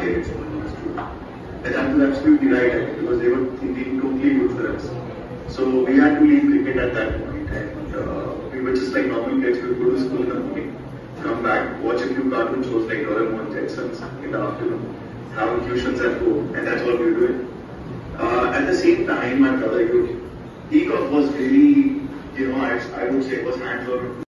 it someone used to. And that was absolutely right, I think, because they were thinking totally good for us. So we had to leave cricket at that point, and we were just like normal kids. We would go to school in the morning, come back, watch a few cartoon shows like Doraemon, Jetsons in the afternoon, have tuitions at home, and that's all we were doing. At the same time, my brother, Peacock was really, I would say, was hands-on.